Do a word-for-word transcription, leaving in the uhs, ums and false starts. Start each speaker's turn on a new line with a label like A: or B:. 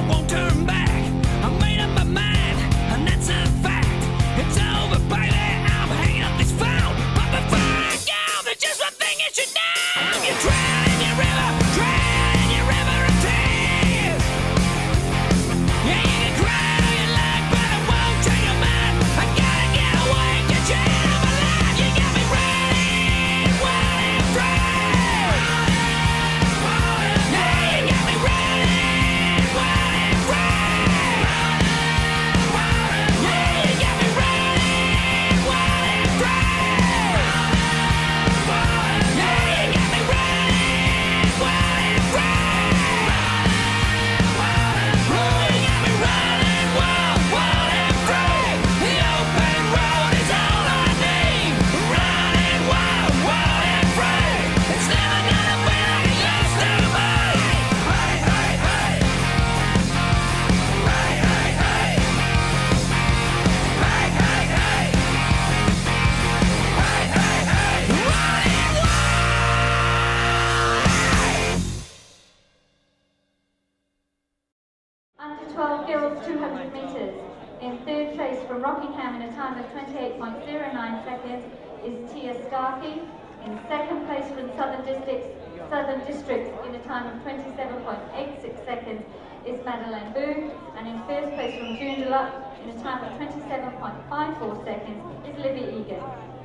A: won't turn back. I made up my mind, and that's a fact. It's over, baby, I'm hanging up this phone. But before I go, there's just one thing you should know. You're drowning in your river, drowning in your river of tears. Yeah, you can cry all you like, but it won't change your mind. I gotta get away, get you out of my life. You got me running wild and free. Yeah, you got me running wild and free. Yeah, you got me running wild and free. Yeah, you got me running wild and free. Oh, you got me running wild, wild and free. The open road is all I need. Running wild, wild and free. It's never gonna be like it used to be. Hey, hey, hey. Hey, hey, hey. Hey, hey, hey. Hey, hey, hey. Running wild.
B: Under twelve girls two hundred metres. In third place from Rockingham in a time of twenty-eight point zero nine seconds is Tia Starkey. In second place from Southern Districts, Southern Districts in a time of twenty-seven point eight six seconds is Madeleine Boo. And in first place from Joondalup in a time of twenty-seven point five four seconds is Libby Egan.